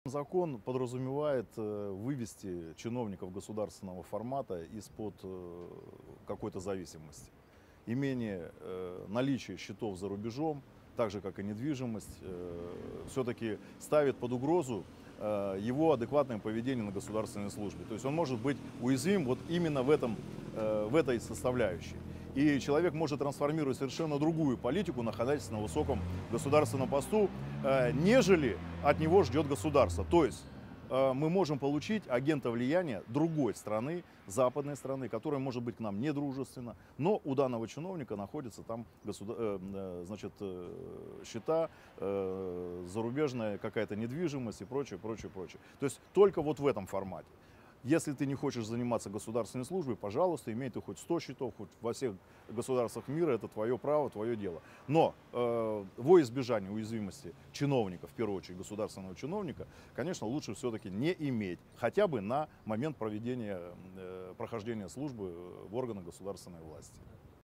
Закон подразумевает вывести чиновников государственного формата из-под какой-то зависимости. Имение, наличие счетов за рубежом, так же как и недвижимость, все-таки ставит под угрозу его адекватное поведение на государственной службе. То есть он может быть уязвим вот именно в этой составляющей. И человек может трансформировать совершенно другую политику, находясь на высоком государственном посту, нежели от него ждет государство. То есть мы можем получить агента влияния другой страны, западной страны, которая может быть к нам недружественна, но у данного чиновника находится там значит, счета, зарубежная какая-то недвижимость и прочее, прочее, прочее. То есть только вот в этом формате. Если ты не хочешь заниматься государственной службой, пожалуйста, имей ты хоть 100 счетов, хоть во всех государствах мира, это твое право, твое дело. Но во избежание уязвимости чиновника, в первую очередь государственного чиновника, конечно, лучше все-таки не иметь, хотя бы на момент прохождения службы в органах государственной власти.